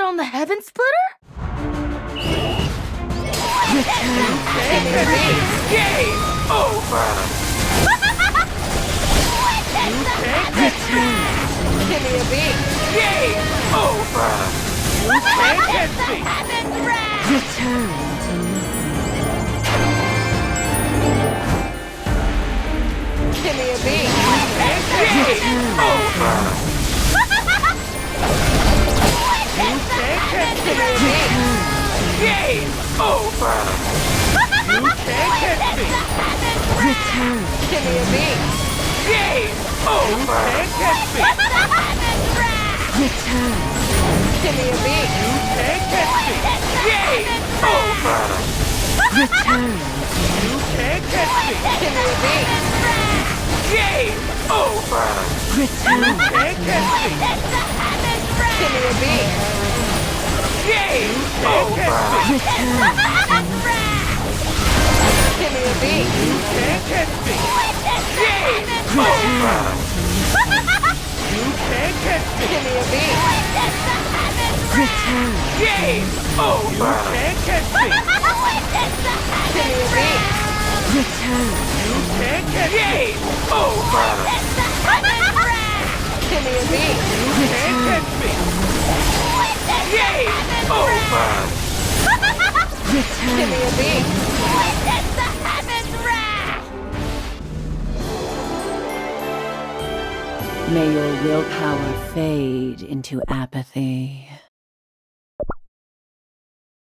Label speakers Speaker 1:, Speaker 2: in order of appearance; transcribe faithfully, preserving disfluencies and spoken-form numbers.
Speaker 1: on the Heaven Splitter?
Speaker 2: Return.
Speaker 3: Game over.
Speaker 2: Return.
Speaker 4: Give me a beat.
Speaker 3: Game over. You can't get me.
Speaker 2: Return to
Speaker 4: Give me a beat.
Speaker 3: Game over. You can't get me. Game over. You can't get me.
Speaker 2: Return.
Speaker 4: Give me a beat.
Speaker 3: Game over. You can't get me.
Speaker 2: Return.
Speaker 4: Give me a beat.
Speaker 3: You can't get me. Game over.
Speaker 2: Return.
Speaker 3: You can't get me.
Speaker 4: Give me a beat.
Speaker 3: Game over.
Speaker 2: Return.
Speaker 3: You can't get me.
Speaker 4: Give me a beat.
Speaker 3: Game over.
Speaker 2: Return.
Speaker 4: Give me a beat.
Speaker 3: You can't get me. Game over. You can't get me.
Speaker 4: Give me a beat.
Speaker 2: Return.
Speaker 3: Game over. You can't get me.
Speaker 4: Give me a beat.
Speaker 2: Return.
Speaker 3: You can't get Game over.
Speaker 4: Give me a beat.
Speaker 3: You can't get me. Game over.
Speaker 2: Return.
Speaker 4: Give me a beat.
Speaker 2: May your willpower fade into apathy.